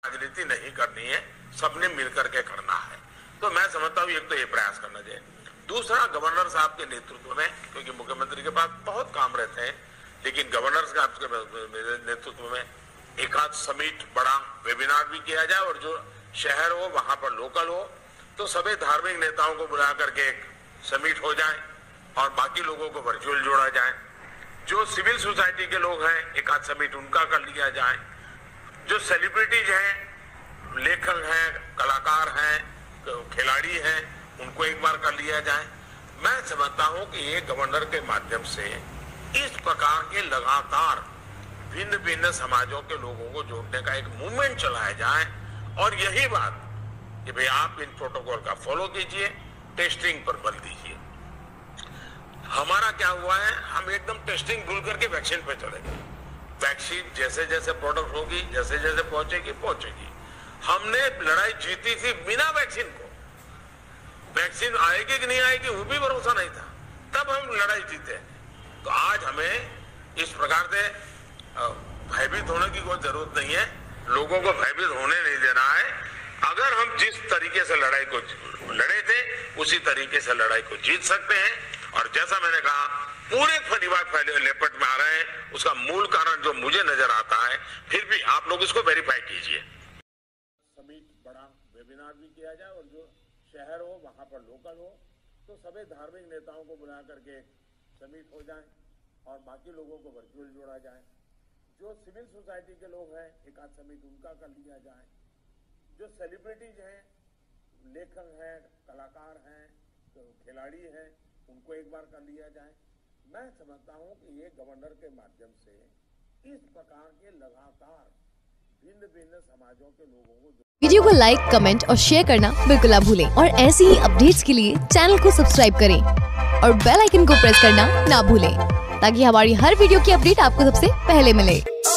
राजनीति नहीं करनी है, सबने मिलकर के करना है। तो मैं समझता हूँ एक तो ये प्रयास करना चाहिए। दूसरा, गवर्नर साहब के नेतृत्व में, क्योंकि मुख्यमंत्री के पास बहुत काम रहते हैं, लेकिन गवर्नर साहब के नेतृत्व में एक आध समिट, बड़ा वेबिनार भी किया जाए और जो शहर हो वहां पर लोकल हो तो सभी धार्मिक नेताओं को बुला करके एक समिट हो जाए और बाकी लोगों को वर्चुअल जोड़ा जाए। जो सिविल सोसाइटी के लोग हैं, एक आध समिट उनका कर लिया जाए। जो सेलिब्रिटीज हैं, लेखक हैं, कलाकार हैं, खिलाड़ी हैं, उनको एक बार कर लिया जाए। मैं समझता हूं कि ये गवर्नर के माध्यम से इस प्रकार के लगातार भिन्न भिन्न समाजों के लोगों को जोड़ने का एक मूवमेंट चलाया जाए। और यही बात कि भाई आप इन प्रोटोकॉल का फॉलो कीजिए, टेस्टिंग पर बल दीजिए। हमारा क्या हुआ है, हम एकदम टेस्टिंग भूल करके वैक्सीन पे चले गए। वैक्सीन जैसे जैसे प्रोडक्ट होगी, जैसे जैसे पहुंचेगी। हमने लड़ाई जीती थी बिना वैक्सीन को। वैक्सीन आएगी कि नहीं आएगी वो भी भरोसा नहीं था, तब हम लड़ाई जीते। तो आज हमें इस प्रकार से भयभीत होने की कोई जरूरत नहीं है, लोगों को भयभीत होने नहीं देना है। अगर हम जिस तरीके से लड़ाई को लड़े थे उसी तरीके से लड़ाई को जीत सकते हैं। और जैसा मैंने कहा, पूरे परिवार फैले लेपट में आ रहे हैं, उसका मूल कारण जो मुझे नजर आता है, फिर भी आप लोग इसको वेरीफाई कीजिए। समिट, बड़ा वेबिनार भी किया जाए और जो शहर हो वहां पर लोकल हो तो सभी धार्मिक नेताओं को बुला करके समिट हो जाए और बाकी लोगों को वर्चुअल जोड़ा जाए। जो सिविल सोसाइटी के लोग हैं, एक आध समिट उनका कर लिया जाए। जो सेलिब्रिटीज हैं, लेखक हैं, कलाकार हैं, खिलाड़ी हैं, उनको एक बार कर लिया जाए। मैं समझता हूं कि ये गवर्नर के माध्यम से इस प्रकार के लगातार भिन्न भिन्न समाजों के लोगों को। वीडियो को लाइक, कमेंट और शेयर करना बिल्कुल ना भूलें और ऐसी ही अपडेट्स के लिए चैनल को सब्सक्राइब करें और बेल आइकन को प्रेस करना ना भूलें ताकि हमारी हर वीडियो की अपडेट आपको सबसे पहले मिले।